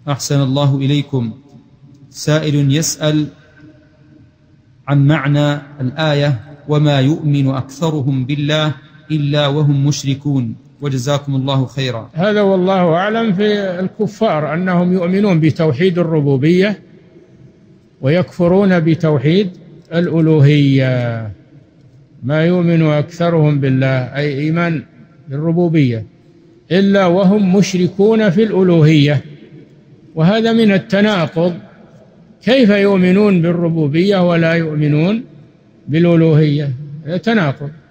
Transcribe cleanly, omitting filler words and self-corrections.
أحسن الله إليكم. سائل يسأل عن معنى الآية: وما يؤمن أكثرهم بالله إلا وهم مشركون، وجزاكم الله خيرا. هذا والله أعلم في الكفار أنهم يؤمنون بتوحيد الربوبية ويكفرون بتوحيد الألوهية. ما يؤمن أكثرهم بالله أي إيمان بالربوبية إلا وهم مشركون في الألوهية، وهذا من التناقض. كيف يؤمنون بالربوبية ولا يؤمنون بالألوهية؟ تناقض.